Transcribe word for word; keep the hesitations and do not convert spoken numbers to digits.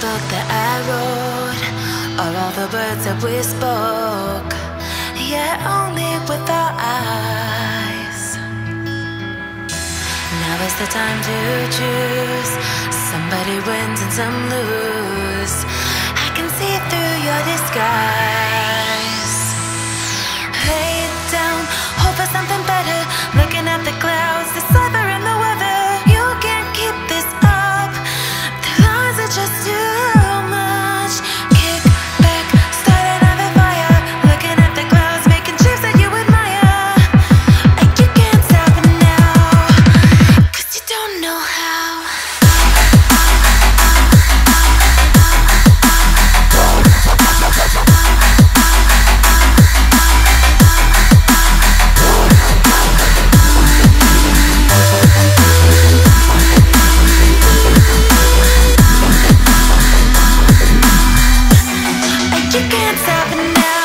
book that I wrote, or all the words that we spoke, yet only with our eyes. Now is the time to choose. Somebody wins and some lose. I can see through your disguise. Lay down, hope for something better. Looking at the clouds, deciphering the weather. You can't keep this up. The lies are just too much. Kick back, start another fire. Looking at the clouds, making shapes that you admire. And you can't stop it now, 'cause you don't know how. You can't stop it now.